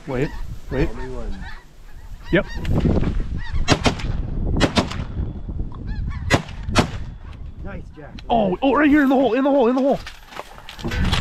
Wait. Only one. Yep. Nice, Jack. Oh, right here in the hole, in the hole.